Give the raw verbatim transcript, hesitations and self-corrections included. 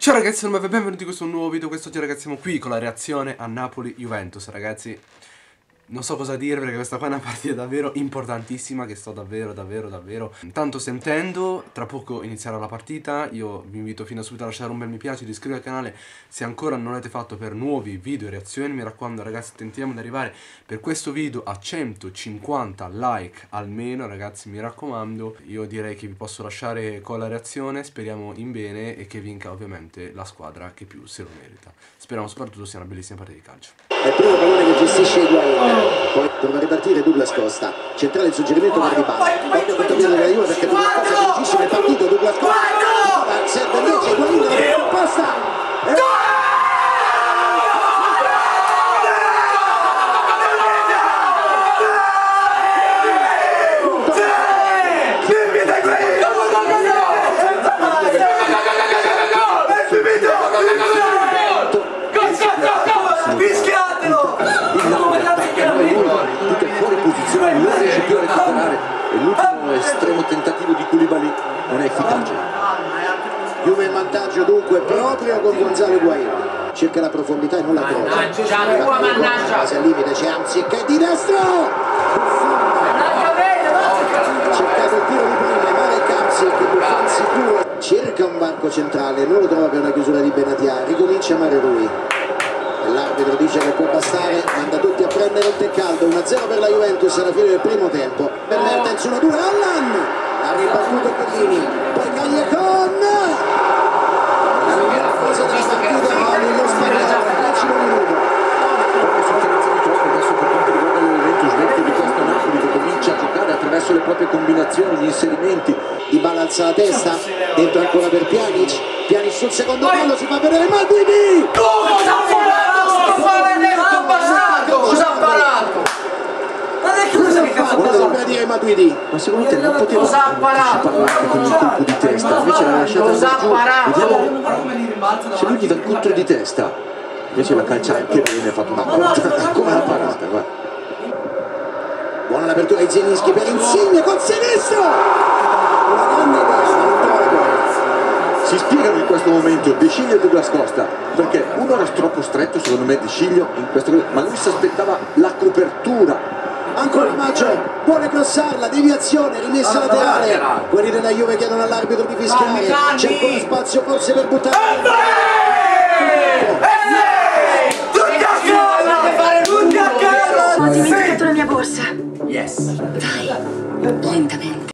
Ciao ragazzi, sono Mave e benvenuti in questo nuovo video. Quest'oggi ragazzi siamo qui con la reazione a Napoli-Juventus. Ragazzi, non so cosa dire perché questa qua è una partita davvero importantissima che sto davvero davvero davvero tanto sentendo. Tra poco inizierà la partita. Io vi invito fino a subito a lasciare un bel mi piace, di iscrivervi al canale se ancora non l'avete fatto per nuovi video e reazioni. Mi raccomando ragazzi, tentiamo di arrivare per questo video a centocinquanta like almeno, ragazzi, mi raccomando. Io direi che vi posso lasciare con la reazione. Speriamo in bene e che vinca ovviamente la squadra che più se lo merita. Speriamo soprattutto sia una bellissima partita di calcio. È il primo pallone che gestisce Higuain, poi torna a ripartire Douglas Costa, centrale il suggerimento per Dybala, occhio contropiede della Juve perché Douglas Costa finisce nel partito, Douglas Costa serve invece Higuain della prima posta. Non riesce più a recuperare e l'ultimo estremo tentativo di Koulibaly non è efficace. Juve in vantaggio dunque proprio con Gonzalo Higuain, cerca la profondità e non la trova, quasi al limite, c'è Hamsik di destro, cercato il tiro di prima, Marek Hamsik, Buffon sicuro, cerca un banco centrale, non lo trova per una chiusura di Benatia, ricomincia Mario Rui. L'arbitro dice che può bastare, manda tutti a prendere un tè caldo. uno a zero per la Juventus alla fine del primo tempo. Per Mertens uno due, Allan ha ribattuto Chiellini, poi Callecon, la miglior cosa della partita nello spagnolo, decimo minuto. Poche sofferenze di troppo adesso per quanto riguarda la Juventus, vecchio di questo Napoli che comincia a giocare attraverso le proprie combinazioni, gli inserimenti. Dybala alza la testa, dentro ancora per Pjanic, Pjanic sul secondo palo, si fa vedere Matuidi! Cosa ha parato? Cosa sembra dire Matuidi? Ma secondo te non poteva parlare con un colpo di testa, invece l'ha lasciata giù. Vediamo se lui gli dà il contro di testa, invece la calcia anche bene, ha fatto una botta come la parata, guarda. Buona l'apertura di Zielinski per Insigne col sinistro, una grande destra, non trova la gol. Si spiegano in questo momento De Sciglio e Douglas Costa, perché uno era troppo stretto secondo me De Sciglio in questo, ma lui si aspettava la copertura. Ancora Maggio, vuole crossarla, deviazione, rimessa laterale, quelli della Juve chiedono all'arbitro di fischiare, c'è ancora spazio forse per buttare. Ho dimenticato la mia borsa. Yes. Vai, lentamente.